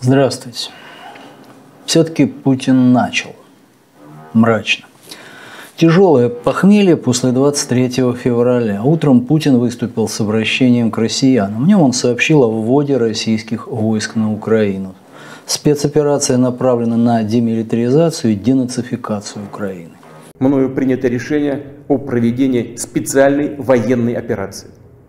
Здравствуйте. Все-таки Путин начал. Мрачно. Тяжелое похмелье после 23 февраля. Утром Путин выступил с обращением к россиянам. В нем он сообщил о вводе российских войск на Украину. Спецоперация направлена на демилитаризацию и денацификацию Украины. Мною принято решение о проведении специальной военной операции.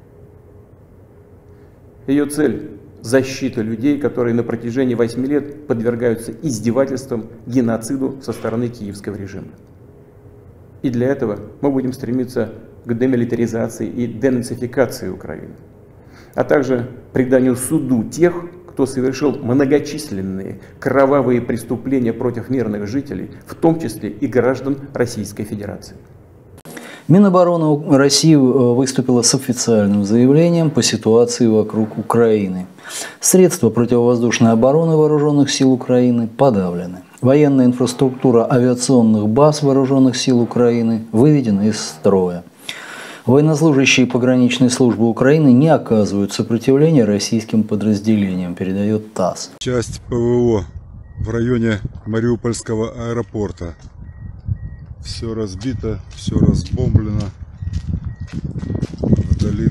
Ее цель – защита людей, которые на протяжении 8 лет подвергаются издевательствам, геноциду со стороны киевского режима. И для этого мы будем стремиться к демилитаризации и денацификации Украины, а также преданию суду тех, кто совершил многочисленные кровавые преступления против мирных жителей, в том числе и граждан Российской Федерации. Минобороны России выступила с официальным заявлением по ситуации вокруг Украины. Средства противовоздушной обороны вооруженных сил Украины подавлены. Военная инфраструктура авиационных баз вооруженных сил Украины выведена из строя. Военнослужащие пограничной службы Украины не оказывают сопротивления российским подразделениям, передает ТАСС. Часть ПВО в районе Мариупольского аэропорта. Все разбито, все разбомблено. Вдали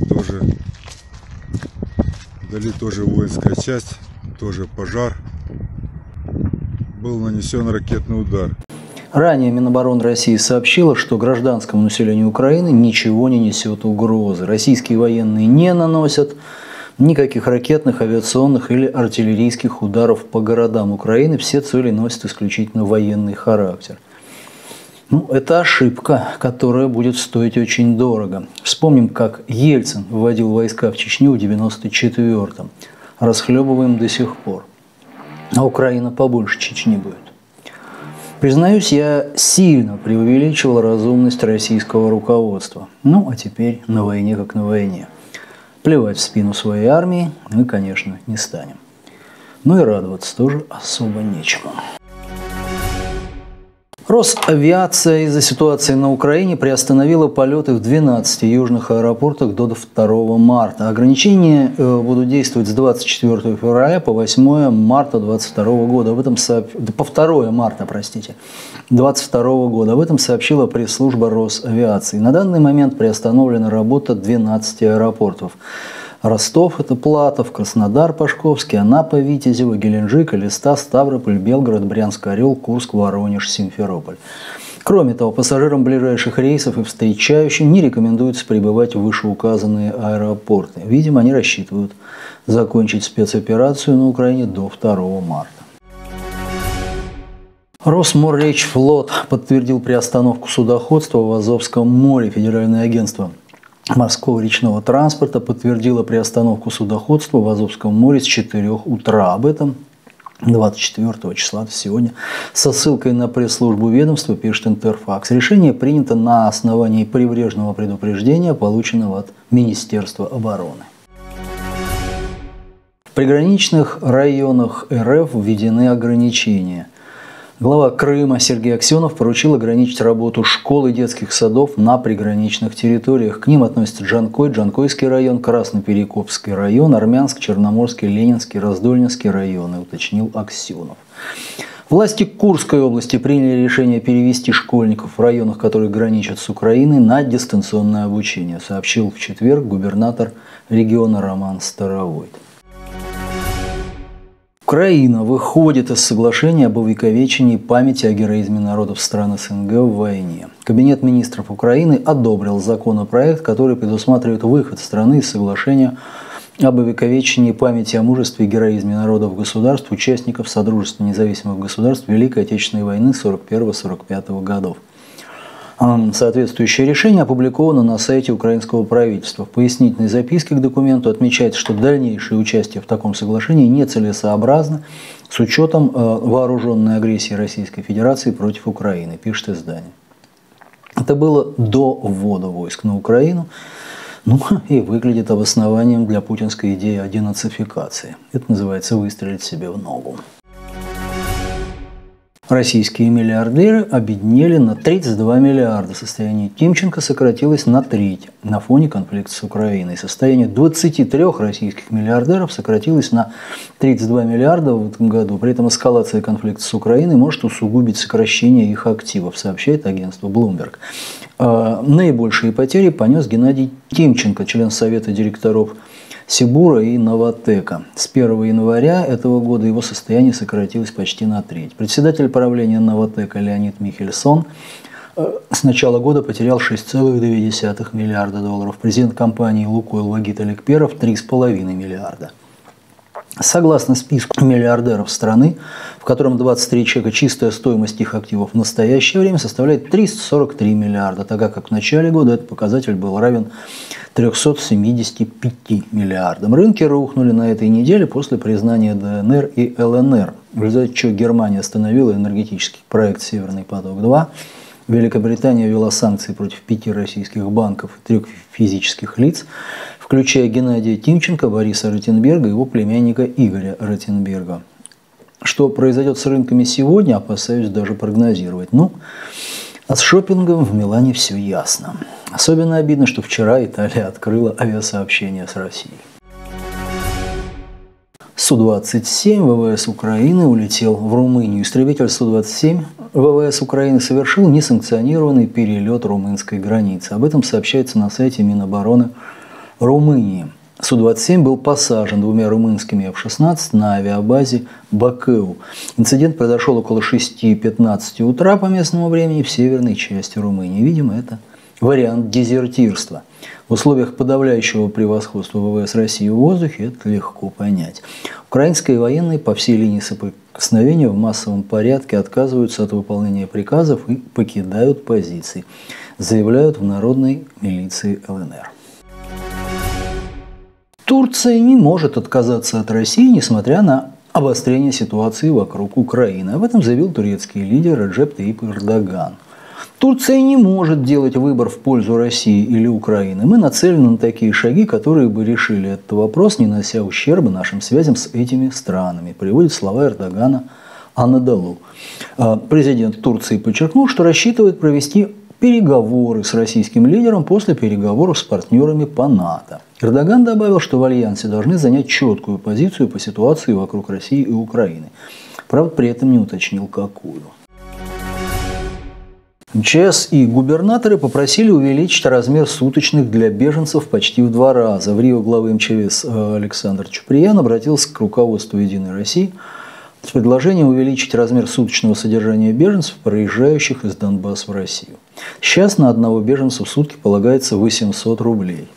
тоже воинская часть, тоже пожар. Был нанесен ракетный удар. Ранее Минобороны России сообщила, что гражданскому населению Украины ничего не несет угрозы. Российские военные не наносят никаких ракетных, авиационных или артиллерийских ударов по городам Украины. Все цели носят исключительно военный характер. Это ошибка, которая будет стоить очень дорого. Вспомним, как Ельцин вводил войска в Чечню в 1994-м. Расхлебываем до сих пор. А Украина побольше Чечни будет. Признаюсь, я сильно преувеличивал разумность российского руководства. А теперь на войне как на войне. Плевать в спину своей армии мы, конечно, не станем. И радоваться тоже особо нечему. Росавиация из-за ситуации на Украине приостановила полеты в 12 южных аэропортах до 2 марта. Ограничения будут действовать с 24 февраля по 8 марта 2022 года. По 2 марта, 2022 года. Об этом сообщила пресс-служба Росавиации. На данный момент приостановлена работа 12 аэропортов. Ростов, это Платов, Краснодар, Пашковский, Анапа, Витязево, Геленджик, Элиста, Ставрополь, Белгород, Брянск, Орел, Курск, Воронеж, Симферополь. Кроме того, пассажирам ближайших рейсов и встречающим не рекомендуется прибывать в вышеуказанные аэропорты. Видимо, они рассчитывают закончить спецоперацию на Украине до 2 марта. Росморречфлот подтвердил приостановку судоходства в Азовском море. Федеральное агентство морского речного транспорта подтвердила приостановку судоходства в Азовском море с 4 утра. Об этом 24 числа, сегодня, со ссылкой на пресс-службу ведомства пишет Интерфакс. Решение принято на основании прибрежного предупреждения, полученного от Министерства обороны. В приграничных районах РФ введены ограничения. Глава Крыма Сергей Аксенов поручил ограничить работу школ и детских садов на приграничных территориях. К ним относятся Джанкой, Джанкойский район, Красноперекопский район, Армянск, Черноморский, Ленинский, Раздольнинский районы, уточнил Аксенов. Власти Курской области приняли решение перевести школьников в районах, которые граничат с Украиной, на дистанционное обучение, сообщил в четверг губернатор региона Роман Старовойт. Украина выходит из соглашения об увековечении памяти о героизме народов стран СНГ в войне. Кабинет министров Украины одобрил законопроект, который предусматривает выход страны из соглашения об увековечении памяти о мужестве и героизме народов государств, участников Содружества независимых государств Великой Отечественной войны 1941-1945 годов. Соответствующее решение опубликовано на сайте украинского правительства. В пояснительной записке к документу отмечается, что дальнейшее участие в таком соглашении нецелесообразно с учетом вооруженной агрессии Российской Федерации против Украины, пишет издание. Это было до ввода войск на Украину, и выглядит обоснованием для путинской идеи о денацификации. Это называется выстрелить себе в ногу. Российские миллиардеры обеднели на 32 миллиарда. Состояние Тимченко сократилось на треть на фоне конфликта с Украиной. Состояние 23 российских миллиардеров сократилось на 32 миллиарда в этом году. При этом эскалация конфликта с Украиной может усугубить сокращение их активов, сообщает агентство Bloomberg. Наибольшие потери понес Геннадий Тимченко, член Совета директоров Сибура и Новатэка. С 1 января этого года его состояние сократилось почти на треть. Председатель правления Новатэка Леонид Михельсон с начала года потерял 6,2 миллиарда долларов. Президент компании «Лукойл» Вагит Алекперов – 3,5 миллиарда. Согласно списку миллиардеров страны, в котором 23 человека, чистая стоимость их активов в настоящее время составляет 343 миллиарда, тогда как в начале года этот показатель был равен 375 миллиардам. Рынки рухнули на этой неделе после признания ДНР и ЛНР, в результате чего Германия остановила энергетический проект «Северный поток-2», Великобритания ввела санкции против 5 российских банков и 3 физических лиц, включая Геннадия Тимченко, Бориса Ротенберга и его племянника Игоря Ротенберга. Что произойдет с рынками сегодня, опасаюсь даже прогнозировать. А с шопингом в Милане все ясно. Особенно обидно, что вчера Италия открыла авиасообщение с Россией. Су-27 ВВС Украины улетел в Румынию. Истребитель Су-27 ВВС Украины совершил несанкционированный перелет румынской границы. Об этом сообщается на сайте Минобороны Румынии. Су-27 был посажен 2 румынскими F-16 на авиабазе Бакеу. Инцидент произошел около 6:15 утра по местному времени в северной части Румынии. Видимо, это вариант дезертирства. В условиях подавляющего превосходства ВВС России в воздухе это легко понять. Украинские военные по всей линии соприкосновения в массовом порядке отказываются от выполнения приказов и покидают позиции, заявляют в народной милиции ЛНР. Турция не может отказаться от России, несмотря на обострение ситуации вокруг Украины. Об этом заявил турецкий лидер Реджеп Таyyip Эрдоган. Турция не может делать выбор в пользу России или Украины. Мы нацелены на такие шаги, которые бы решили этот вопрос, не нанося ущерба нашим связям с этими странами, приводит слова Эрдогана Анадолу. Президент Турции подчеркнул, что рассчитывает провести переговоры с российским лидером после переговоров с партнерами по НАТО. Эрдоган добавил, что в альянсе должны занять четкую позицию по ситуации вокруг России и Украины. Правда, при этом не уточнил, какую. МЧС и губернаторы попросили увеличить размер суточных для беженцев почти в 2 раза. В Рио глава МЧС Александр Чуприян обратился к руководству «Единой России» с предложением увеличить размер суточного содержания беженцев, проезжающих из Донбасса в Россию. Сейчас на одного беженца в сутки полагается 800 рублей.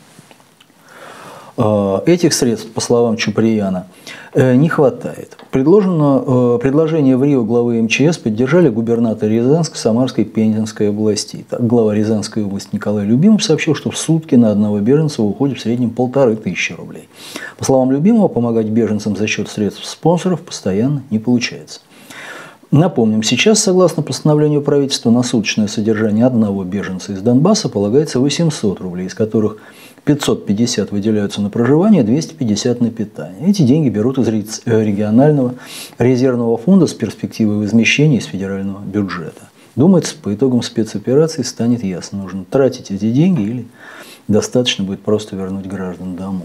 Этих средств, по словам Чуприяна, не хватает. Предложение в Рио главы МЧС поддержали губернаторы Рязанской, Самарской и Пензенской областей. Так, глава Рязанской области Николай Любимов сообщил, что в сутки на одного беженца уходит в среднем 1500 рублей. По словам Любимова, помогать беженцам за счет средств спонсоров постоянно не получается. Напомним, сейчас, согласно постановлению правительства, на суточное содержание одного беженца из Донбасса полагается 800 рублей, из которых 550 выделяются на проживание, 250 на питание. Эти деньги берут из регионального резервного фонда с перспективой возмещения из федерального бюджета. Думается, по итогам спецоперации станет ясно, нужно тратить эти деньги или достаточно будет просто вернуть граждан домой.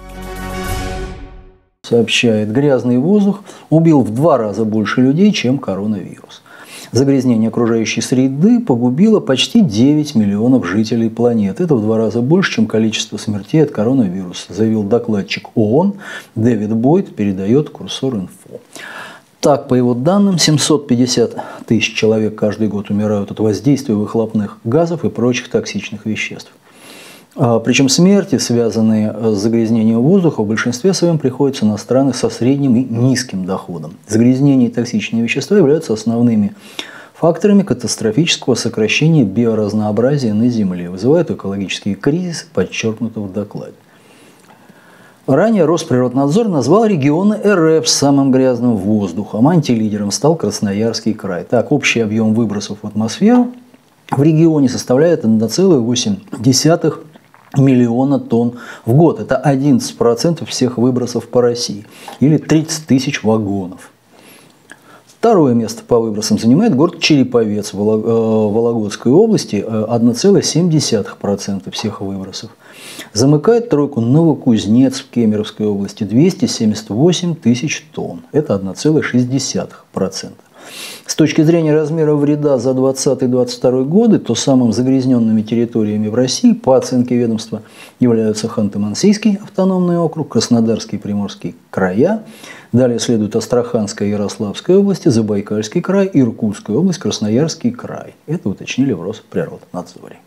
Сообщает, грязный воздух убил в 2 раза больше людей, чем коронавирус. Загрязнение окружающей среды погубило почти 9 миллионов жителей планеты. Это в 2 раза больше, чем количество смертей от коронавируса, заявил докладчик ООН Дэвид Бойд, передает Курсор.Инфо. Так, по его данным, 750 тысяч человек каждый год умирают от воздействия выхлопных газов и прочих токсичных веществ. Причем смерти, связанные с загрязнением воздуха, в большинстве своем приходятся на страны со средним и низким доходом. Загрязнение и токсичные вещества являются основными факторами катастрофического сокращения биоразнообразия на Земле, вызывают экологический кризис, подчеркнуто в докладе. Ранее Росприроднадзор назвал регионы РФ самым грязным воздухом. Антилидером стал Красноярский край. Так, общий объем выбросов в атмосферу в регионе составляет 1,8 миллиона тонн в год. Это 11% всех выбросов по России. Или 30 тысяч вагонов. Второе место по выбросам занимает город Череповец в Вологодской области, 1,7% всех выбросов. Замыкает тройку Новокузнец в Кемеровской области, 278 тысяч тонн, это 1,6%. С точки зрения размера вреда за 2020-2022 годы, то самыми загрязненными территориями в России, по оценке ведомства, являются Ханты-Мансийский автономный округ, Краснодарский и Приморский края. Далее следуют Астраханская и Ярославская области, Забайкальский край, Иркутская область, Красноярский край. Это уточнили в Росприроднадзоре.